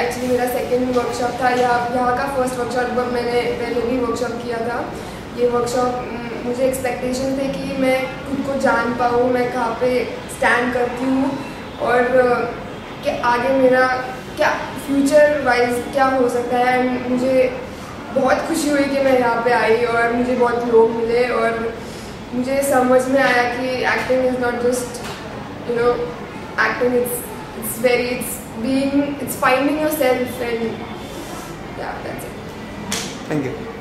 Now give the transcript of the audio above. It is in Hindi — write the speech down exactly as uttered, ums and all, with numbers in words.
एक्चुअली मेरा सेकंड वर्कशॉप था। यहाँ यहाँ का फर्स्ट वर्कशॉप मैंने पहले भी वर्कशॉप किया था। ये वर्कशॉप मुझे एक्सपेक्टेशन थे कि मैं खुद को जान पाऊँ, मैं कहाँ पे स्टैंड करती हूँ और कि आगे मेरा क्या फ्यूचर वाइज क्या हो सकता है। एंड मुझे बहुत खुशी हुई कि मैं यहाँ पे आई और मुझे बहुत लोग मिले और मुझे समझ में आया कि acting is not just you know acting, it's it's very it's being it's finding yourself and yeah that's it. Thank you.